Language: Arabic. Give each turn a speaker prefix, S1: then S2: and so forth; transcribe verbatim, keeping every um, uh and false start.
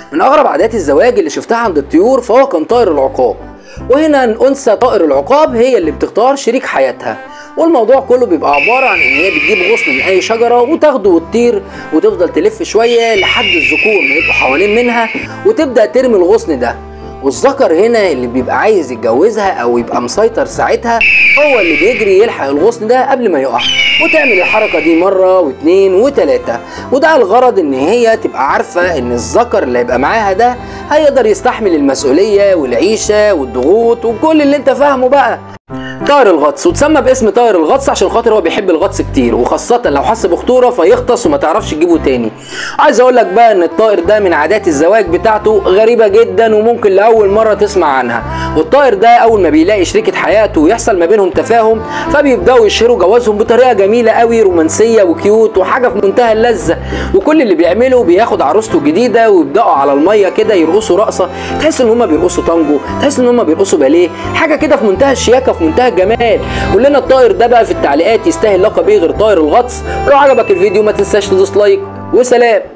S1: من اغرب عادات الزواج اللي شفتها عند الطيور فهو كان طائر العقاب. وهنا الانثى طائر العقاب هي اللي بتختار شريك حياتها، والموضوع كله بيبقى عباره عن ان هي بتجيب غصن من اي شجره وتاخده وتطير وتفضل تلف شويه لحد الذكور ما يبقوا حوالين منها وتبدا ترمي الغصن ده، والذكر هنا اللي بيبقى عايز يتجوزها او يبقى مسيطر ساعتها هو اللي بيجري يلحق الغصن ده قبل ما يقع، وتعمل الحركه دي مره واثنين وثلاثه، وده الغرض ان هي تبقى عارفه ان الذكر اللي هيبقى معاها ده هيقدر يستحمل المسؤوليه والعيشه والضغوط وكل اللي انت فاهمه بقى. طائر الغطس، وتسمى باسم طائر الغطس عشان خاطر هو بيحب الغطس كتير، وخاصة لو حس بخطورة فيغطس وما تعرفش تجيبه تاني. عايز اقول لك بقى ان الطائر ده من عادات الزواج بتاعته غريبة جدا وممكن لأول مرة تسمع عنها، والطائر ده أول ما بيلاقي شريكة حياته ويحصل ما بينهم تفاهم فبيبدأوا يشهروا جوازهم بطريقة جميلة قوي رومانسية وكيوت وحاجة في منتهى اللذة، وكل اللي بيعمله بياخد عروسته الجديدة ويبدأوا على المية كده يرقصوا رقصة، تحس ان هم بيرقصوا تانجو، تحس ان هم بيرقصوا باليه، حاجة كده في منتهى الشياكة في منتهى الجمال. قول لنا الطائر ده بقى في التعليقات يستاهل لقب ايه غير طائر الغطس، ولو عجبك الفيديو ما تنساش تدوس لايك وسلام.